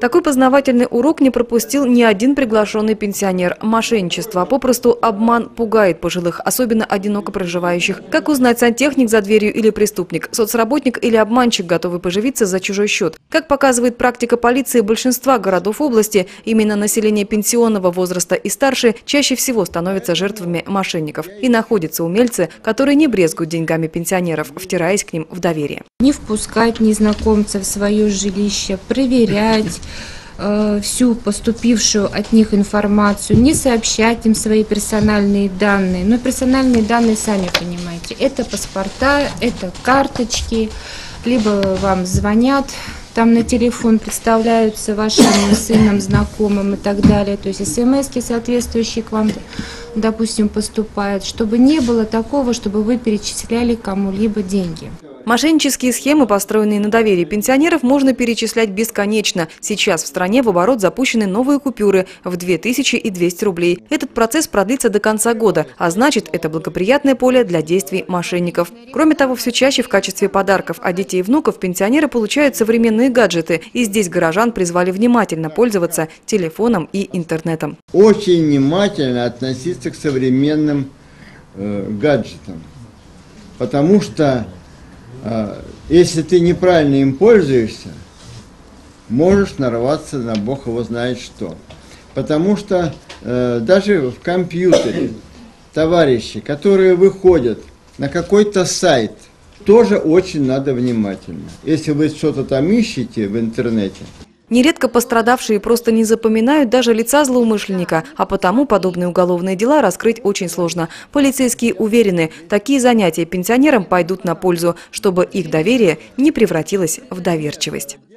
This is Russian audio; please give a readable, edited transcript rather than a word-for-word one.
Такой познавательный урок не пропустил ни один приглашенный пенсионер. Мошенничество, а попросту обман пугает пожилых, особенно одиноко проживающих. Как узнать, сантехник за дверью или преступник, соцработник или обманщик, готовый поживиться за чужой счет? Как показывает практика полиции большинства городов области, именно население пенсионного возраста и старше чаще всего становятся жертвами мошенников. И находятся умельцы, которые не брезгуют деньгами пенсионеров, втираясь к ним в доверие. Не впускать незнакомцев в свое жилище, проверять всю поступившую от них информацию, не сообщать им свои персональные данные. Но персональные данные, сами понимаете, это паспорта, это карточки, либо вам звонят, там на телефон представляются вашим сыном, знакомым и так далее. То есть смс-ки соответствующие к вам, допустим, поступают, чтобы не было такого, чтобы вы перечисляли кому-либо деньги. Мошеннические схемы, построенные на доверии пенсионеров, можно перечислять бесконечно. Сейчас в стране в оборот запущены новые купюры в 2200 рублей. Этот процесс продлится до конца года, а значит, это благоприятное поле для действий мошенников. Кроме того, все чаще в качестве подарков от детей и внуков пенсионеры получают современные гаджеты. И здесь горожан призвали внимательно пользоваться телефоном и интернетом. Очень внимательно относиться к современным гаджетам, потому что если ты неправильно им пользуешься, можешь нарваться на бог его знает что. Потому что даже в компьютере товарищи, которые выходят на какой-то сайт, тоже очень надо внимательно. Если вы что-то там ищете в интернете. Нередко пострадавшие просто не запоминают даже лица злоумышленника, а потому подобные уголовные дела раскрыть очень сложно. Полицейские уверены, такие занятия пенсионерам пойдут на пользу, чтобы их доверие не превратилось в доверчивость.